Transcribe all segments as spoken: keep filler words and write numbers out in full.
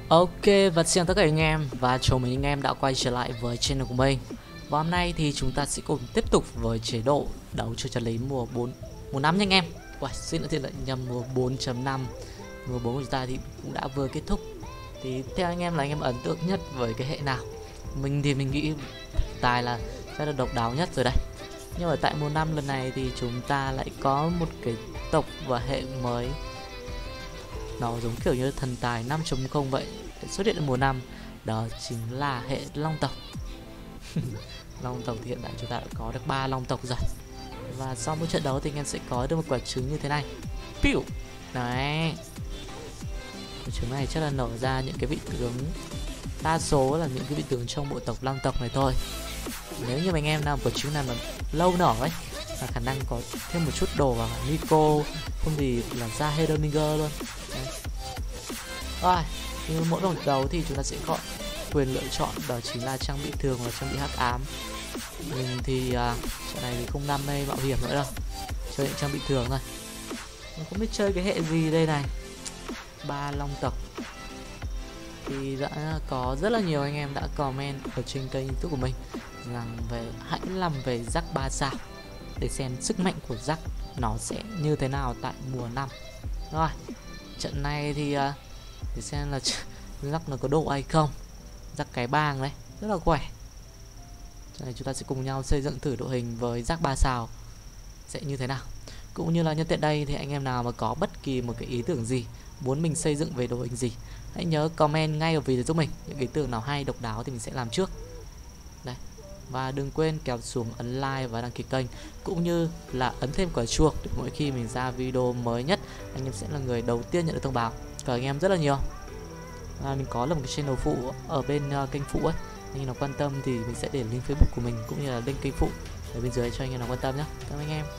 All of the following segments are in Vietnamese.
Ok, và xin chào tất cả anh em và chào mừng anh em đã quay trở lại với channel của mình. Và hôm nay thì chúng ta sẽ cùng tiếp tục với chế độ đấu cho chân lý mùa bốn mùa năm nha anh em. Wow, xin lỗi thiên lại nhầm mùa bốn chấm năm. Mùa bốn của chúng ta thì cũng đã vừa kết thúc. Thì theo anh em là anh em ấn tượng nhất với cái hệ nào? Mình thì mình nghĩ tài là sẽ là độc đáo nhất rồi đây. Nhưng mà tại mùa năm lần này thì chúng ta lại có một cái tộc và hệ mới. Nó giống kiểu như thần tài năm chấm không vậy, xuất hiện ở mùa năm. Đó chính là hệ long tộc. Long tộc thì hiện tại chúng ta đã có được ba long tộc rồi. Và sau mỗi trận đấu thì anh em sẽ có được một quả trứng như thế này. Piu. Đấy. Quả trứng này chắc là nở ra những cái vị tướng, đa số là những cái vị tướng trong bộ tộc long tộc này thôi. Nếu như anh em nào quả trứng nào mà lâu nở ấy, và khả năng có thêm một chút đồ vào Nico, không thì là ra Hedoniger luôn. Đấy. Rồi, như mỗi vòng đấu thì chúng ta sẽ có quyền lựa chọn, đó chính là trang bị thường và trang bị hắc ám. Mình thì uh, trận này thì không đam mê mạo hiểm nữa đâu, chơi những trang bị thường thôi. Mình không biết chơi cái hệ gì đây này. Ba long tộc thì đã có rất là nhiều anh em đã comment ở trên kênh YouTube của mình rằng về hãy làm về Jack ba sao để xem sức mạnh của Jack nó sẽ như thế nào tại mùa năm. Rồi, trận này thì uh, để xem là Jack nó có độ hay không. Jack cái bang đấy, rất là khỏe. Trận này chúng ta sẽ cùng nhau xây dựng thử đội hình với Jack ba sao sẽ như thế nào. Cũng như là nhân tiện đây thì anh em nào mà có bất kỳ một cái ý tưởng gì, muốn mình xây dựng về đội hình gì, hãy nhớ comment ngay ở video giúp mình. Những ý tưởng nào hay độc đáo thì mình sẽ làm trước. Đây. Và đừng quên kéo xuống ấn like và đăng ký kênh, cũng như là ấn thêm quả chuông để mỗi khi mình ra video mới nhất anh em sẽ là người đầu tiên nhận được thông báo. Cảm ơn anh em rất là nhiều. À, mình có là một cái channel phụ ở bên uh, kênh phụ ấy, anh em nào quan tâm thì mình sẽ để link Facebook của mình cũng như là link kênh phụ ở bên dưới cho anh em nào quan tâm nhé. Cảm ơn anh em.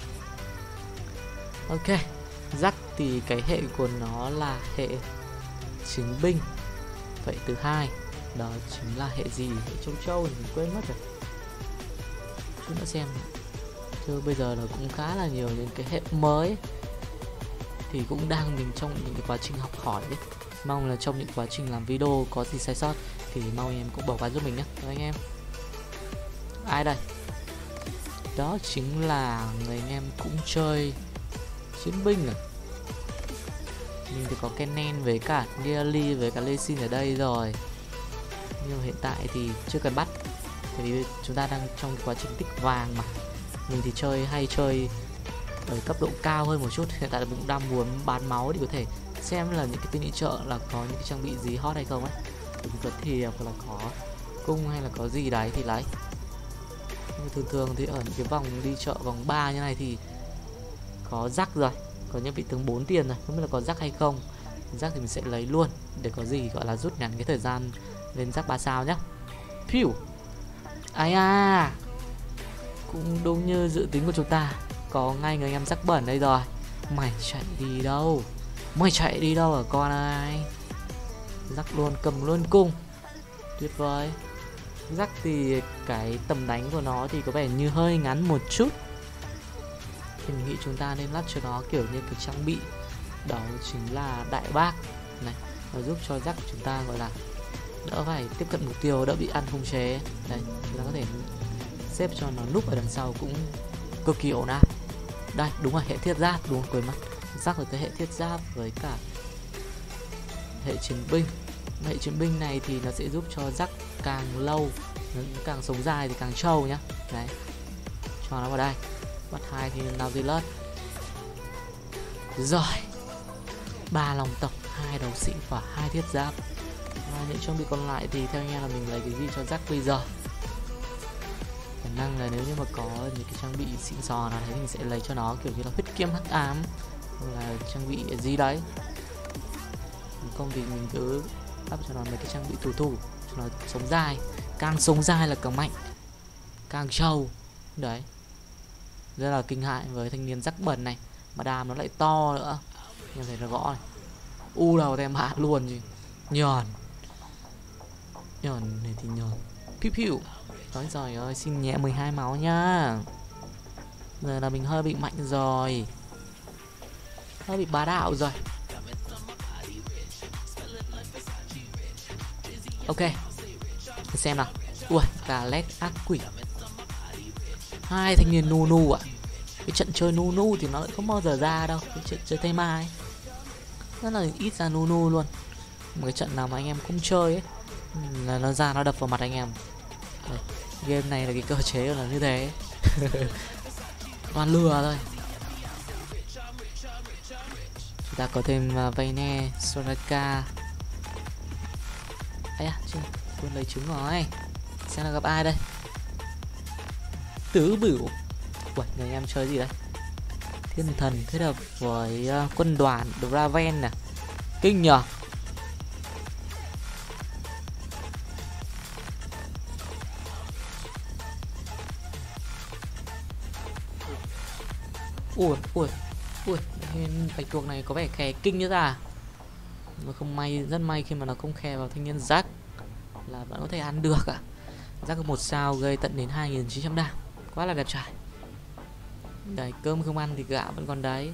Ok, Jack thì cái hệ của nó là hệ chiến binh. Vậy thứ hai đó chính là hệ gì? Hệ châu châu thì mình quên mất rồi. Chút nữa xem. Chứ bây giờ nó cũng khá là nhiều những cái hệ mới, thì cũng đang mình trong những cái quá trình học hỏi đấy. Mong là trong những quá trình làm video có gì sai sót thì mong anh em cũng bỏ qua giúp mình nhé. Cảm ơn anh em. Ai đây? Đó chính là người anh em cũng chơi chiến binh à. Mình thì có Kennen với cả Nearly với cả Lesin ở đây rồi, nhưng hiện tại thì chưa cần bắt, tại vì chúng ta đang trong quá trình tích vàng mà. Mình thì chơi hay chơi ở cấp độ cao hơn một chút. Hiện tại là mình cũng đang muốn bán máu để có thể xem là những cái tên đi chợ là có những cái trang bị gì hot hay không ấy. Mình vẫn thì hoặc là có cung hay là có gì đấy thì lấy. Nhưng thường thường thì ở những cái vòng đi chợ vòng ba như này thì có Jack rồi, có những vị tướng bốn tiền rồi, không biết là có Jack hay không. Jack thì mình sẽ lấy luôn để có gì gọi là rút ngắn cái thời gian lên Jack ba sao nhá. Piu. Ai à, cũng đúng như dự tính của chúng ta, có ngay người anh em Jack bẩn đây rồi. Mày chạy đi đâu? Mày chạy đi đâu hả con ơi? Jack luôn, cầm luôn cung. Tuyệt vời. Jack thì cái tầm đánh của nó thì có vẻ như hơi ngắn một chút, thì mình nghĩ chúng ta nên lắp cho nó kiểu như cái trang bị, đó chính là đại bác này. Nó giúp cho Jack của chúng ta gọi là đỡ phải tiếp cận mục tiêu, đỡ bị ăn khống chế. Đây, chúng ta có thể xếp cho nó núp ở đằng sau cũng cực kỳ ổn áp. Đây, đúng là hệ thiết giáp, đúng quên mất. Jack là cái hệ thiết giáp với cả hệ chiến binh. Hệ chiến binh này thì nó sẽ giúp cho Jack càng lâu, nó càng sống dài thì càng trâu nhá. Đấy, cho nó vào đây. Bắt hai thì Nautilus. Rồi, ba long tộc, hai đấu sĩ và hai thiết giáp. Và những trang bị còn lại thì theo anh em là mình lấy cái gì cho Jack bây giờ? Khả năng là nếu như mà có những cái trang bị xịn sò nào đấy thì mình sẽ lấy cho nó kiểu như là huyết kiếm hắc ám, hoặc là trang bị gì đấy. Không thì mình cứ lắp cho nó mấy cái trang bị thủ thủ cho nó sống dài. Càng sống dài là càng mạnh, càng trâu. Đấy, rất là kinh hại với thanh niên Jack bẩn này. Mà đàm nó lại to nữa, em thấy nó gõ này. U đầu tem hạ luôn chứ. Nhờn Nhờn này thì nhờn. Piu piu. Nói rồi ơi, xin nhẹ mười hai máu nhá. Giờ là mình hơi bị mạnh rồi, hơi bị bá đạo rồi. Ok, để xem nào. Ui, cà lét ác quỷ, hai thanh niên nu nu ạ. Cái trận chơi nu nu thì nó lại không bao giờ ra đâu. Cái trận chơi thế mai rất là ít ra nu nu luôn. Một cái trận nào mà anh em không chơi ấy là nó ra nó đập vào mặt anh em. Đây, game này là cái cơ chế là như thế. Toàn lừa thôi. Chúng ta có thêm uh, Vayne, Soraka. Ấy à, chưa quên lấy trứng rồi. Xem là gặp ai đây. Tứ Bửu. Ui, người anh em chơi gì đây? Thiên thần kết hợp với uh, quân đoàn Draven nè. Kinh nhờ. Ui, ui, ui, bạch tuộc này có vẻ khè kinh như ta. Mà không may, rất may khi mà nó không khe vào thanh niên Jack là vẫn có thể ăn được ạ. Jack có một sao gây tận đến hai nghìn chín trăm đam. Quá là đẹp trai. Đấy, cơm không ăn thì gạo vẫn còn đấy.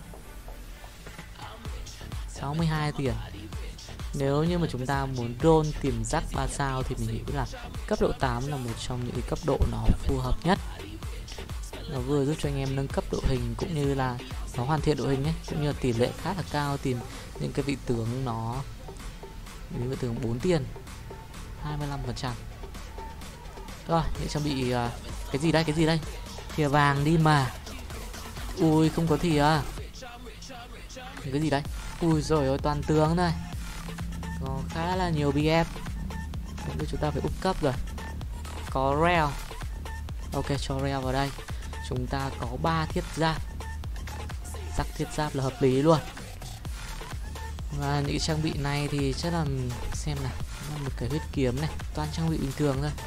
sáu mươi hai tiền. Nếu như mà chúng ta muốn roll tìm Jack ba sao thì mình nghĩ là cấp độ tám là một trong những cái cấp độ nó phù hợp nhất. Nó vừa giúp cho anh em nâng cấp đội hình cũng như là nó hoàn thiện đội hình ấy, cũng như là tỷ lệ khá là cao tìm những cái vị tướng nó những vị tướng bốn tiền hai mươi lăm phần trăm. Rồi, để trang bị uh, cái gì đây, cái gì đây? Thìa vàng đi mà. Ui, không có thìa. Cái gì đấy? Ui rồi ôi, toàn tướng này. Có khá là nhiều bê ép. Bây giờ chúng ta phải úp cấp rồi. Có reo. Ok, cho reo vào đây. Chúng ta có ba thiết giáp. Sắc thiết giáp là hợp lý luôn. Và những trang bị này thì chắc là xem nào, là một cái huyết kiếm này, toàn trang bị bình thường thôi.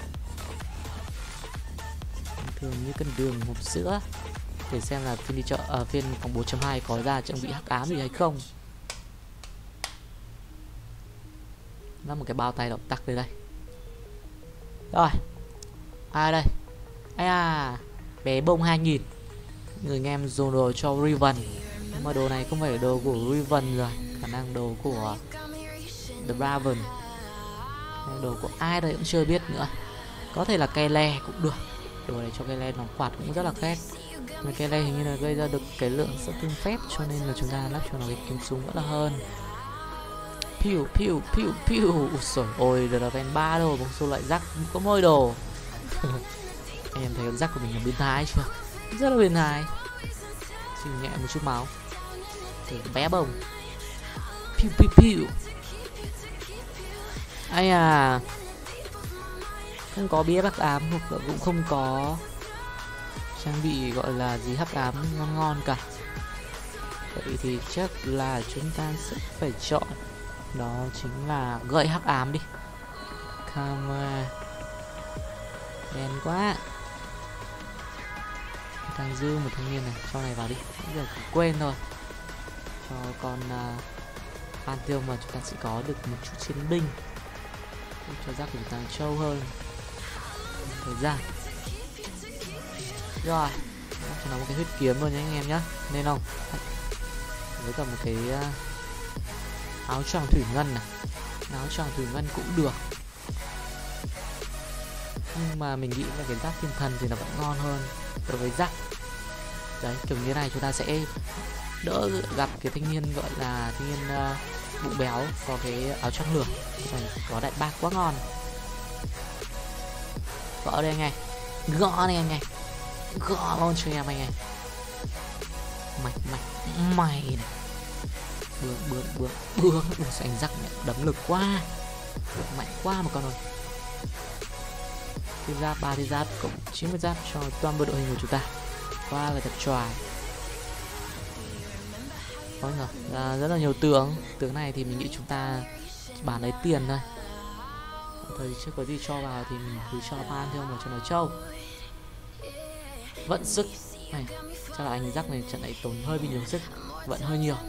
Bình thường như cân đường hộp sữa. Để xem là phiên đi chợ ở à, phiên phòng bốn chấm hai có ra trang bị hắc ám gì hay không. Nó một cái bao tay động tắc đây đây. Rồi. Ai đây? Ai à, bé bông hai nghìn. Người anh em dồn đồ cho Riven. Nhưng mà đồ này không phải là đồ của Riven rồi, khả năng đồ của The Raven. Đồ của ai đây cũng chưa biết nữa. Có thể là cây le cũng được. Đồ này cho cây le nó quạt cũng rất là khét. Mà cây le hình như là gây ra được cái lượng sát thương phép, cho nên là chúng ta lắp cho nó cái kiếm súng vẫn là hơn. Piu piu piu piu. Ui dồi ôi, The Raven ba đồ, một số loại rắc có môi đồ. Anh em thấy con rắc của mình là biến thái chưa? Rất là biến thái. Xin nhẹ một chút máu. Để bé bông. Piu piu piu. Ai à, không có bia hắc ám hoặc là cũng không có trang bị gọi là gì hắc ám ngon ngon cả. Vậy thì chắc là chúng ta sẽ phải chọn đó chính là gậy hắc ám đi. Camera đen quá. Đang dư một thanh niên này, cho này vào đi. Bây giờ quên rồi. Cho con uh, Pantheon mà chúng ta sẽ có được một chút chiến binh, cho giác của chúng ta trâu hơn thời gian. Rồi, cho nó một cái huyết kiếm luôn nhé anh em nhé, nên không? Với cả một cái uh, áo choàng thủy ngân này, áo choàng thủy ngân cũng được. Nhưng mà mình nghĩ là cái giáp thiên thần thì nó vẫn ngon hơn đối với giáp. Đấy, kiểu như này chúng ta sẽ đỡ gặp cái thanh niên gọi là thanh niên uh, bụng béo có cái áo choàng lửa. Này, có đại bác quá ngon. Gõ đây anh em, gõ này anh em, gõ luôn cho em anh em. Mạch mạch mày này, bướng bướng bướng bướng. Ủa sao anh rắc này, đấm lực quá, mạnh quá mà con ơi. Thiết giáp ba thiết giáp cộng chín mươi giáp cho toàn bộ đội hình của chúng ta, quá là đẹp trai. Có rồi, là rất là nhiều tướng. Tướng này thì mình nghĩ chúng ta bán lấy tiền thôi. Thời chưa có gì cho vào thì mình cứ cho Pantheon vào cho nó trâu. Vận sức này, chắc là anh rắc này trận này tốn hơi bị nhiều sức, vận hơi nhiều.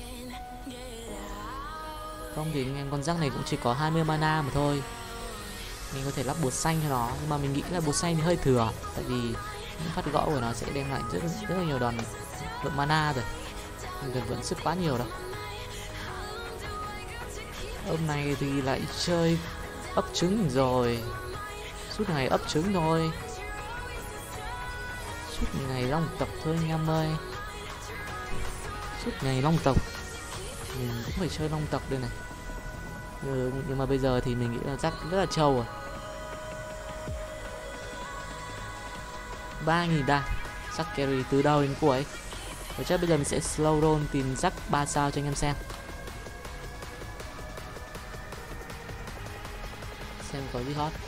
Không thì anh em con rắc này cũng chỉ có hai mươi mana mà thôi. Mình có thể lắp bột xanh cho nó, nhưng mà mình nghĩ là bột xanh thì hơi thừa, tại vì những phát gõ của nó sẽ đem lại rất rất là nhiều đòn lượng mana rồi, mình cần vận sức quá nhiều đâu. Hôm nay thì lại chơi ấp trứng rồi. Suốt ngày ấp trứng thôi. Suốt ngày long tộc thôi anh em ơi. Suốt ngày long tộc. Mình cũng phải chơi long tộc đây này. Ừ, nhưng mà bây giờ thì mình nghĩ là rắc rất là trâu rồi. ba nghìn đa. Rắc carry từ đầu đến cuối. Và chắc bây giờ mình sẽ slow roll tìm rắc ba sao cho anh em xem. Xem có gì hot.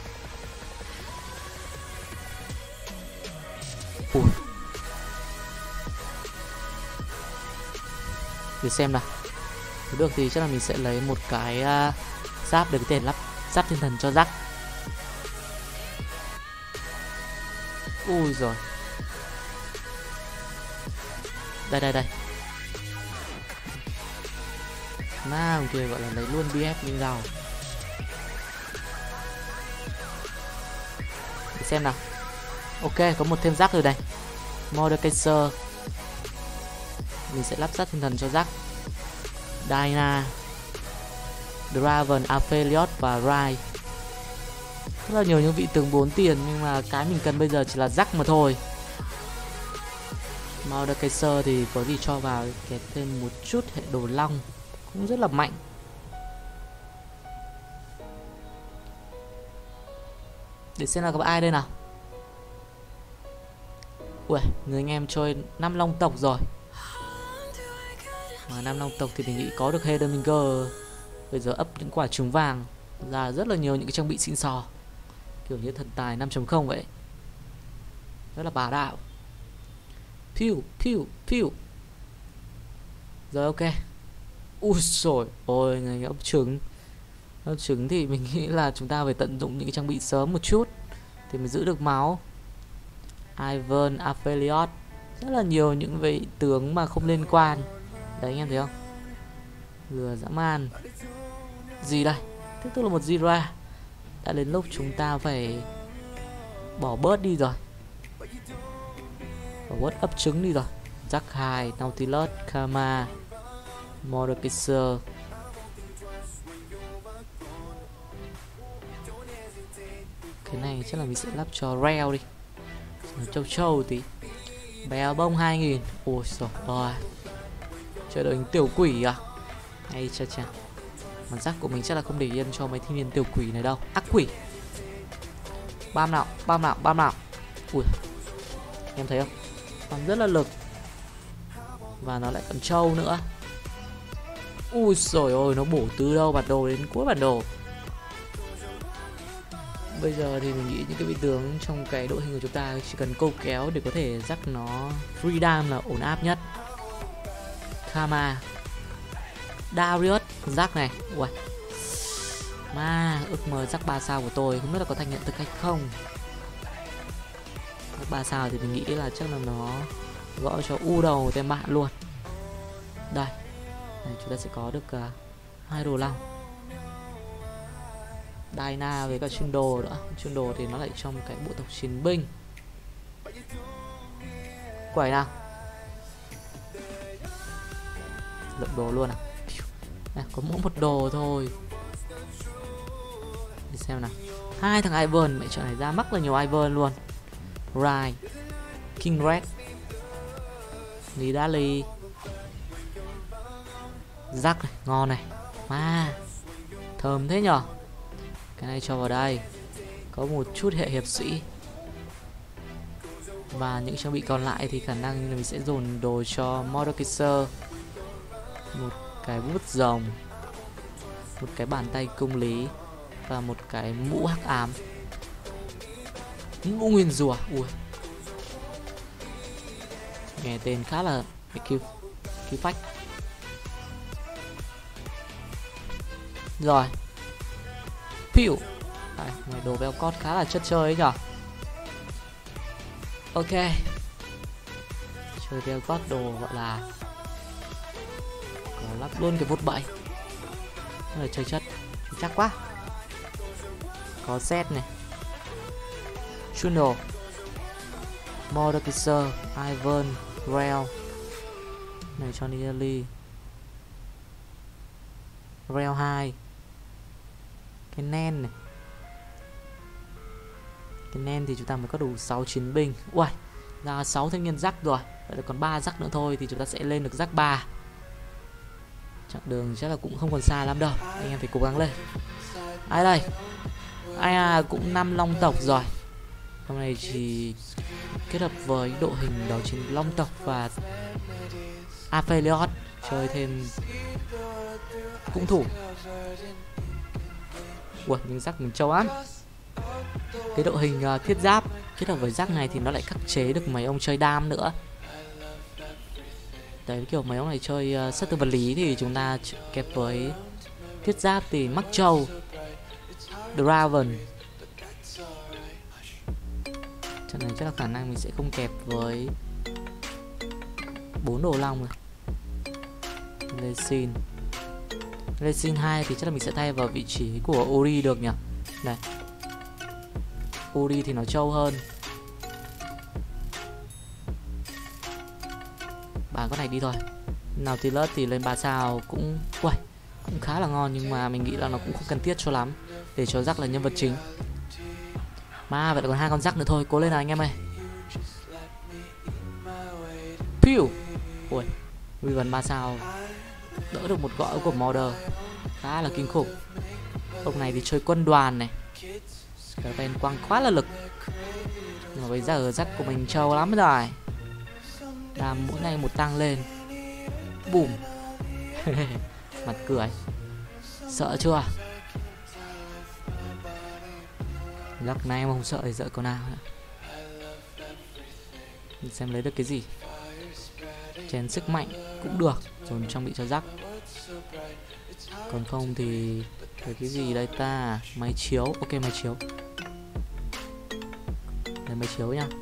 Ui. Để xem nào. Nếu được thì chắc là mình sẽ lấy một cái uh, giáp để có thể lắp giáp thiên thần cho rắc. Ui rồi. Đây đây đây. Nào kia gọi là lấy luôn bê ép như nào. Để xem nào. Ok, có một thêm rắc rồi đây. Mordekaiser. Mình sẽ lắp giáp thiên thần cho rắc. Dyna, Draven, Aphelios và Rai. Rất là nhiều những vị tướng bốn tiền, nhưng mà cái mình cần bây giờ chỉ là rắc mà thôi. Mordekaiser thì có gì cho vào kèm thêm một chút hệ đồ long cũng rất là mạnh. Để xem là có ai đây nào. Ui, người anh em chơi năm long tộc rồi. Mà năm long tộc thì mình nghĩ có được Hedeminger. Bây giờ ấp những quả trứng vàng ra rất là nhiều những cái trang bị xịn sò, kiểu như thần tài năm chấm không vậy. Rất là bá đạo. Pew, pew, pew. Rồi ok. Ui rồi, ôi người ấp trứng. Ấp trứng thì mình nghĩ là chúng ta phải tận dụng những cái trang bị sớm một chút thì mới giữ được máu. Ivan, Aphelios, rất là nhiều những vị tướng mà không liên quan. Đấy anh em thấy không? Lừa dã man. Gì đây? Tiếp tục là một Zira. Đã đến lúc chúng ta phải bỏ bớt đi rồi. Bỏ bớt ấp trứng đi rồi. Jack hai, Nautilus, Kama, Mordekaiser. Cái này chắc là mình sẽ lắp cho Rel đi. Nó trâu trâu tí. Béo bông hai nghìn. Ôi trời ơi. Chơi đội hình tiểu quỷ à? Hay cha cha. Bản sắc của mình chắc là không để yên cho mấy thanh niên tiểu quỷ này đâu. Ác quỷ. Bam nào, bam nào, bam nào. Ui. Em thấy không? Bam rất là lực. Và nó lại còn trâu nữa. Ui trời ơi, nó bổ từ đâu bản đồ đến cuối bản đồ. Bây giờ thì mình nghĩ những cái vị tướng trong cái đội hình của chúng ta chỉ cần câu kéo để có thể rắc nó free dam là ổn áp nhất. Kama, Darius, rắc này. Ui. Mà ước mơ rắc ba sao của tôi không biết là có thành hiện thực hay không. Rắc ba sao thì mình nghĩ là chắc là nó gõ cho u đầu tên bạn luôn. Đây. Đây chúng ta sẽ có được uh, hai đồ long. Dyna với cả chuyên đồ nữa. Chuyên đồ thì nó lại trong cái bộ tộc chiến binh. Quẩy nào. Lượng đồ luôn à. Này, có mỗi một đồ thôi. Đi xem nào. Hai thằng Ivan, mẹ chọn này ra mắc là nhiều Ivan luôn. Rai, King Red, Nidali, Jack này, ngon này. Ma, thơm thế nhở. Cái này cho vào đây. Có một chút hệ hiệp sĩ. Và những trang bị còn lại thì khả năng là mình sẽ dồn đồ cho Mordekaiser. Một cái bút rồng, một cái bàn tay công lý và một cái mũ hắc ám. Mũ nguyên rùa. Ui. Nghe tên khá là kêu kêu phách. Rồi. Piu. Đây, này đồ beo cót khá là chất chơi ấy nhở. Ok. Chơi beo cót đồ gọi là có lắp luôn cái vút bậy. Rồi chơi chất chắc quá. Có set này, Juno, Mordekaiser, Ivan, Rel. Này cho Nidali, Rel hai. Cái nen này, Cái nen thì chúng ta mới có đủ sáu chiến binh. Uầy, ra sáu thanh niên rắc rồi. Vậy là còn ba rắc nữa thôi thì chúng ta sẽ lên được rắc ba. Chặng đường chắc là cũng không còn xa lắm đâu. Anh em phải cố gắng lên. Ai đây? Ai à, cũng năm long tộc rồi. Hôm nay chỉ kết hợp với đội hình đó chính long tộc và Aphelios, chơi thêm cung thủ. Ui, nhưng rắc mình trâu lắm. Cái đội hình uh, thiết giáp kết hợp với rắc này thì nó lại khắc chế được mấy ông chơi đam nữa. Đấy, kiểu mấy ông này chơi uh, sát thương vật lý thì chúng ta kẹp với thiết giáp thì mắc trâu, Draven. Trận này chắc là khả năng mình sẽ không kẹp với bốn đồ long rồi. Lesin Lesin hai thì chắc là mình sẽ thay vào vị trí của Ori được nhỉ. Này, Ori thì nó trâu hơn. Bán con này đi thôi. Nautilus thì lên ba sao cũng uầy, cũng khá là ngon, nhưng mà mình nghĩ là nó cũng không cần thiết cho lắm, để cho rắc là nhân vật chính. Mà vậy là còn hai con rắc nữa thôi, cố lên nào anh em ơi. Piu. Ui, Wyvern ba sao đỡ được một gõ của Mordor, khá là kinh khủng. Ông này thì chơi quân đoàn này, cái tên quăng quá là lực, nhưng mà bây giờ rắc của mình trâu lắm rồi. Đam mỗi ngày một tăng lên. Bùm. Mặt cười. Sợ chưa? Rắc này mà không sợ thì sợ con nào nữa. Mình xem lấy được cái gì. Chén sức mạnh cũng được, rồi mình trang bị cho rắc. Còn không thì lấy cái gì đây ta? Máy chiếu, ok máy chiếu. Lấy máy chiếu nha.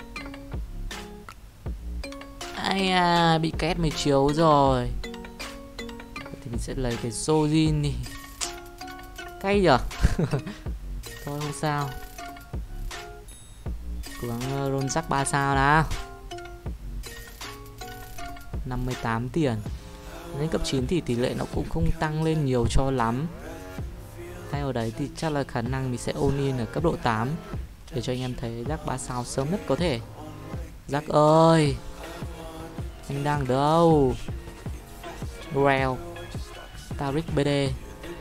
Ai à, bị két máy chiếu rồi. Thì mình sẽ lấy cái Sojin đi. Cay nhở. Thôi không sao. Cố gắng roll rắc ba sao nào. năm mươi tám tiền. Lên cấp chín thì tỷ lệ nó cũng không tăng lên nhiều cho lắm. Thay ở đấy thì chắc là khả năng mình sẽ ôn in ở cấp độ tám, để cho anh em thấy rắc ba sao sớm nhất có thể. Rắc ơi, anh đang đâu? Rel Taric bê đê.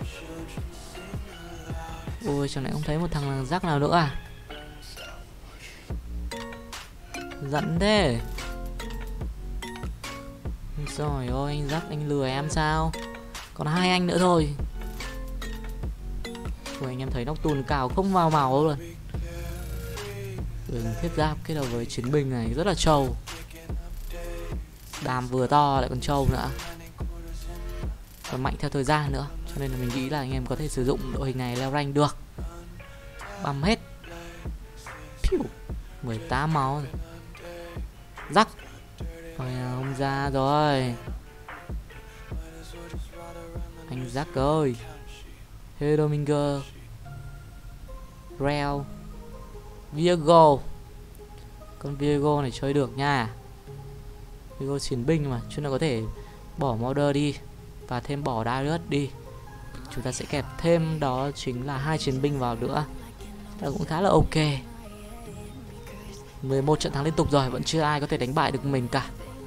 Ôi, chẳng lẽ không thấy một thằng rắc nào nữa à? Giận thế. Rồi ôi, anh rắc anh lừa em sao? Còn hai anh nữa thôi. Ôi, anh em thấy Nocturne cào không vào màu luôn. Đường thiết giáp kết hợp với chiến binh này rất là trâu. Đàm vừa to lại còn trâu nữa, còn mạnh theo thời gian nữa, cho nên là mình nghĩ là anh em có thể sử dụng đội hình này leo rank được. Băm hết. Piu. mười tám máu rồi. Rắc. Ôi, không ra rồi. Anh rắc ơi. Hedominger, Rel, Viego. Con Viego này chơi được nha. Viego chiến binh mà, chúng ta có thể bỏ Mordor đi và thêm bỏ Darius đi. Chúng ta sẽ kẹp thêm đó chính là hai chiến binh vào nữa. Đó cũng khá là ok. mười một trận thắng liên tục rồi, vẫn chưa ai có thể đánh bại được mình cả.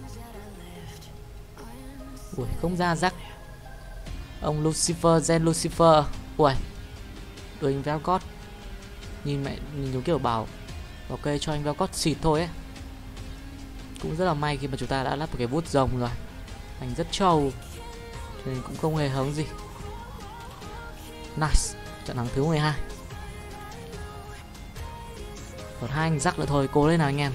Ui, không ra rắc. Ông Lucifer, Gen Lucifer. Ui, đội hình Velcott. Nhìn mẹ, nhìn giống kiểu bảo ok cho anh Velcott xịt thôi ấy. Cũng rất là may khi mà chúng ta đã lắp một cái bút rồng rồi. Anh rất trâu, nên cũng không hề hứng gì. Nice, trận thắng thứ mười hai. Còn hai anh rắc nữa thôi, cố lên nào anh em.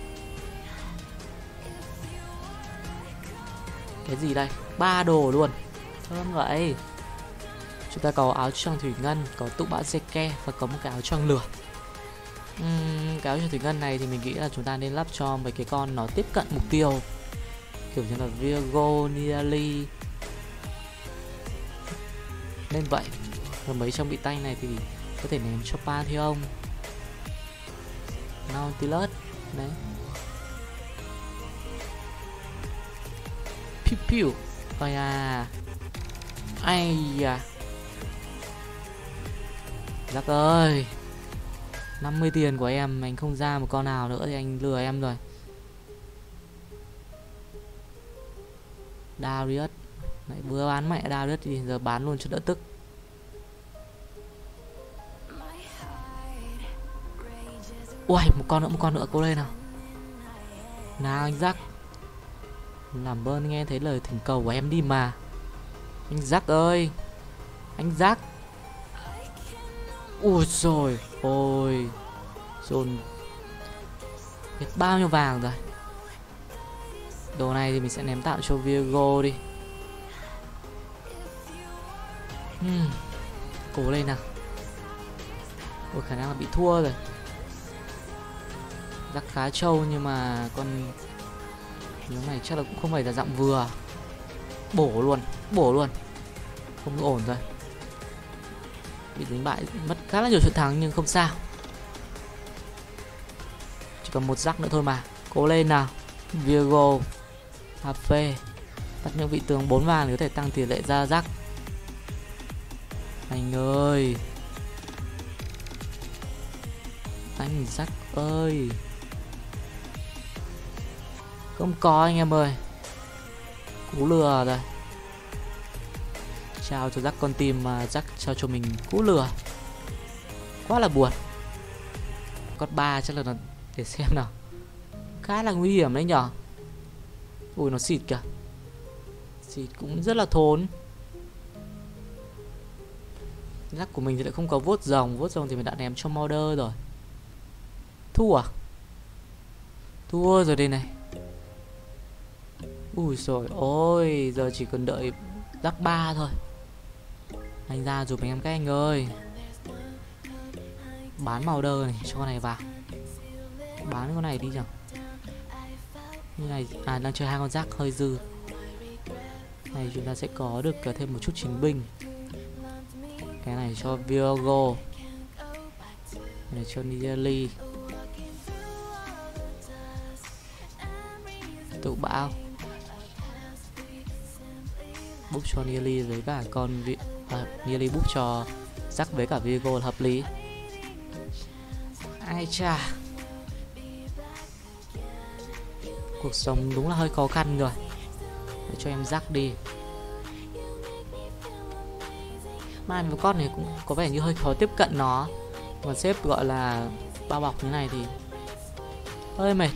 Cái gì đây? Ba đồ luôn. Thơm vậy. Chúng ta có áo choàng thủy ngân, có tụ bão Zeke và có một cái áo choàng lửa. uhm, Cái áo choàng thủy ngân này thì mình nghĩ là chúng ta nên lắp cho mấy cái con nó tiếp cận mục tiêu, kiểu như là Virgo, Nidalee. Nên vậy. Và mấy trang bị tay này thì có thể ném cho Pantheon, Nautilus. Đấy. Piu piu. Ôi à. Ai da. Rắc ơi. năm mươi tiền của em, anh không ra một con nào nữa thì anh lừa em rồi. Darius lại vừa bán mẹ Darius thì giờ bán luôn cho đỡ tức. Ui, một con nữa, một con nữa, cố lên nào. Nào anh Jack, làm ơn nghe thấy lời thỉnh cầu của em đi mà. Anh Jack ơi, anh Jack. Ui rồi, ôi dồn biết bao nhiêu vàng rồi. Đồ này thì mình sẽ ném tạm cho Virgo đi. uhm. Cố lên nào. Ôi khả năng là bị thua rồi. Rắc khá trâu nhưng mà con nếu này chắc là cũng không phải là dạng vừa. Bổ luôn, bổ luôn. Không ổn rồi. Bị đánh bại, mất khá là nhiều trận thắng nhưng không sao. Chỉ còn một rắc nữa thôi mà. Cố lên nào. Virgo, hát pê. Bắt những vị tướng bốn vàng để có thể tăng tỷ lệ ra rắc. Anh ơi, anh Jack ơi. Không có anh em ơi. Cú lừa rồi. Chào cho Jack con tim mà Jack trao cho mình cú lừa. Quá là buồn. Con ba chắc là nó... để xem nào. Khá là nguy hiểm đấy nhở. Ui nó xịt kìa. Xịt cũng rất là thốn. Jack của mình thì lại không có vuốt rồng. Vuốt rồng thì mình đã ném cho Modder rồi. Thua à? Thua rồi đây này. Ui rồi ôi, giờ chỉ cần đợi rắc ba thôi. Anh ra giúp em các anh ơi. Bán Modder này cho con này vào. Bán con này đi nhở. Như này, à đang chơi hai con rác hơi dư. Này chúng ta sẽ có được thêm một chút chiến binh. Cái này cho Virgo. Cái này cho Nidalee. Tụ bão. Búp cho Nidalee với cả con vị à, Nidalee búp cho rắc với cả Virgo là hợp lý. Ai chà, cuộc sống đúng là hơi khó khăn rồi. Để cho em rắc đi. Mai một con này cũng có vẻ như hơi khó tiếp cận nó. Mà xếp gọi là bao bọc như này thì hơi mệt.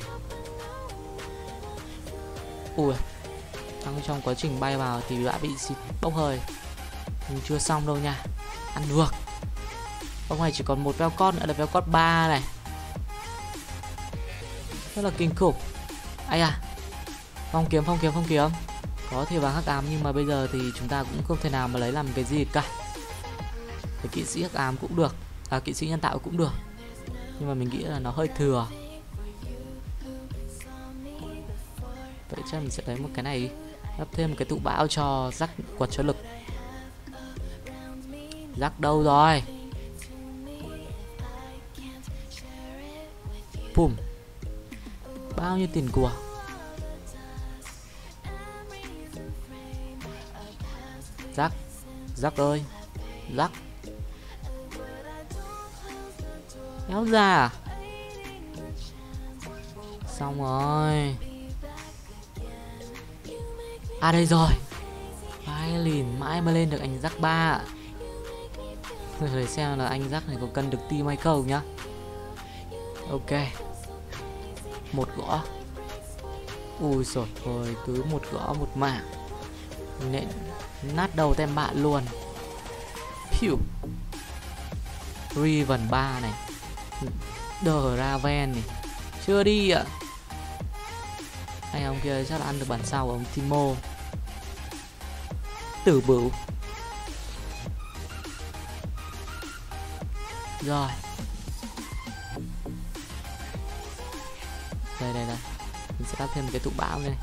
Ui, đang trong quá trình bay vào thì đã bị xịt bốc hơi. Nhưng chưa xong đâu nha. Ăn được. Ông này chỉ còn một veo con nữa là veo con ba này. Rất là kinh khủng. Ai à, phong kiếm, phong kiếm, phong kiếm. Có thể vàng hắc ám nhưng mà bây giờ thì chúng ta cũng không thể nào mà lấy làm cái gì cả. Cái kỵ sĩ hắc ám cũng được, à kỵ sĩ nhân tạo cũng được. Nhưng mà mình nghĩ là nó hơi thừa. Vậy chắc mình sẽ lấy một cái này, lắp thêm một cái tụ bão cho rắc quật cho lực. Rắc đâu rồi? Pum. Bao nhiêu tiền của? Rắc, rắc ơi, rắc. Kéo ra à? Xong rồi. À đây rồi. Ai lìn mãi mới lên được anh rắc ba. Để xem là anh rắc này có cân được team hay không nhá. Ok. Một gõ. Ui rồi ôi, cứ một gõ một mạng. Nện nát đầu tem bạn luôn. Phiu. Riven ba này. Draven này. Chưa đi ạ. À. Anh ông kia chắc là ăn được bản sau của ông Timo. Tử bửu. Rồi. Đây đây đây. Mình sẽ lắp thêm một cái tụ bão này.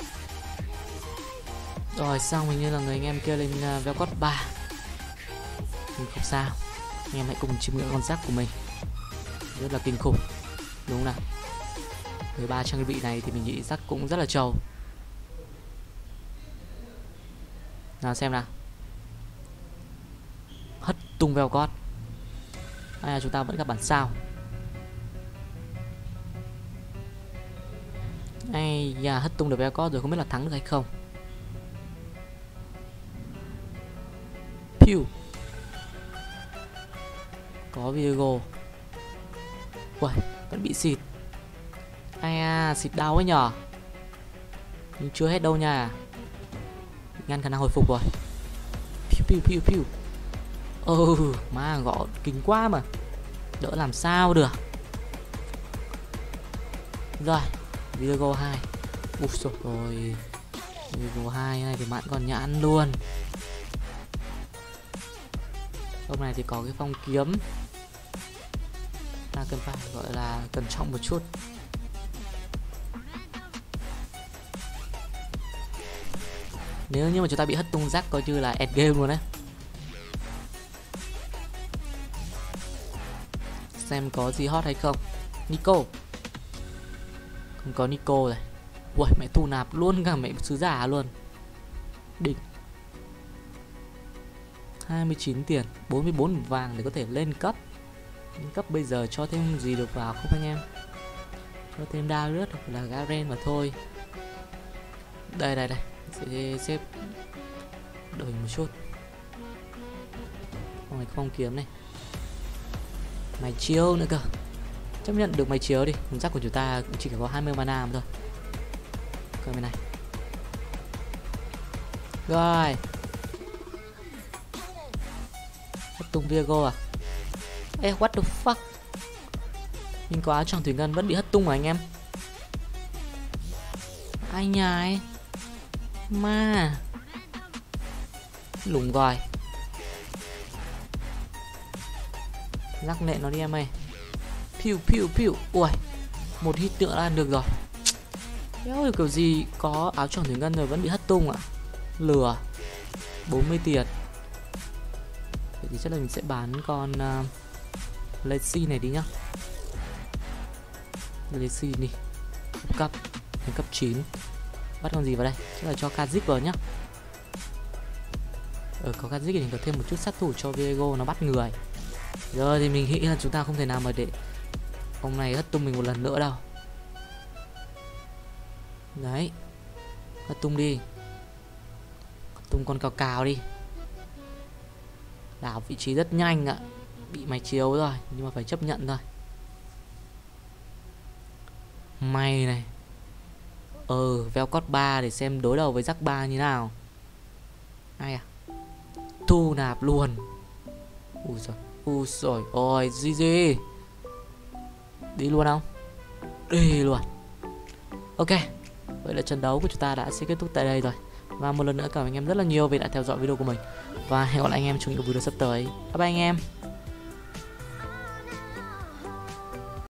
Rồi xong hình như là người anh em kia lên uh, Velcot ba. Nhưng không sao. Anh em hãy cùng chiêm ngưỡng con rắc của mình. Rất là kinh khủng. Đúng không nào? Với ba trang bị này thì mình nghĩ rắc cũng rất là trâu. Nào xem nào. Hất tung Velcot. hay là chúng ta vẫn gặp bản sao? Ai da, hất tung được Velcott rồi, không biết là thắng được hay không. Pew. Có Viego. Uầy, vẫn bị xịt. Ai à, xịt đau ấy nhở. Nhưng chưa hết đâu nha. Ngăn khả năng hồi phục rồi. Piu piu piu piu. Ừ, má gõ kinh quá mà. Đỡ làm sao được. Rồi, Viego hai. Ui dồi ôi. Viego hai này thì bạn còn nhãn luôn. Ông này thì có cái phong kiếm. Ta cần phải gọi là cẩn trọng một chút. Nếu như mà chúng ta bị hất tung rắc coi như là end game luôn đấy. Xem có gì hot hay không. Nico. Không có Nico rồi. Ui, mẹ thu nạp luôn cả mẹ sứ giả luôn. Đỉnh. hai mươi chín tiền, bốn mươi bốn vàng để có thể lên cấp. Lên cấp bây giờ cho thêm gì được vào không anh em? Cho thêm Darius hoặc là Garen mà thôi. Đây đây đây, sẽ xếp đổi một chút. Không này không kiếm này. Mày chiếu nữa cơ. Chấp nhận được mày chiếu đi. Công giác của chúng ta cũng chỉ có hai mươi mana mà thôi. Coi bên này. Rồi. Hất tung Viego à? Ê, what the fuck? Mình có áo choàng thủy ngân vẫn bị hất tung à anh em? Ai nhái? Ma. Lủng gòi. Rắc nện nó đi em ơi. Piu piu piu. Ui, một hit nữa là được rồi. Đéo được kiểu gì có áo choàng thủy ngân rồi vẫn bị hất tung ạ. À? Lừa. bốn mươi tiền. Vậy thì chắc là mình sẽ bán con uh, Lacy này đi nhá. Lacy đi. Cấp cấp. Đến cấp chín. Bắt con gì vào đây? Chắc là cho Kazik vào nhá. Ờ, có Kazik thì có thêm một chút sát thủ cho Viego nó bắt người. Giờ thì mình nghĩ là chúng ta không thể nào mà để ông này hất tung mình một lần nữa đâu. Đấy. Hất tung đi. Hất tung con cào cào đi. Đảo vị trí rất nhanh ạ. Bị mày chiếu rồi, nhưng mà phải chấp nhận thôi. Mày này. Ờ, Velcott ba để xem đối đầu với Jack ba như nào. Ai à? Thu nạp luôn. Ui giời. Ui giời ôi, gì gì. Đi luôn không? Đi luôn. Ok. Vậy là trận đấu của chúng ta đã sẽ kết thúc tại đây rồi. Và một lần nữa cảm ơn anh em rất là nhiều vì đã theo dõi video của mình. Và hẹn gặp lại anh em trong những video sắp tới. Bye bye anh em.